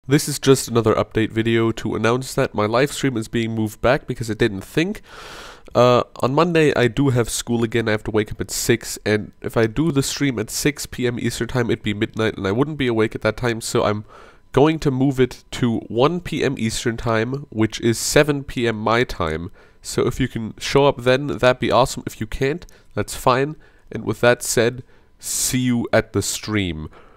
This is just another update video to announce that my live stream is being moved back because I didn't think. On Monday I do have school again. I have to wake up at 6, and if I do the stream at 6 PM Eastern time, it'd be midnight and I wouldn't be awake at that time, so I'm going to move it to 1 PM Eastern time, which is 7 PM my time. So if you can show up then, that'd be awesome. If you can't, that's fine. And with that said, see you at the stream.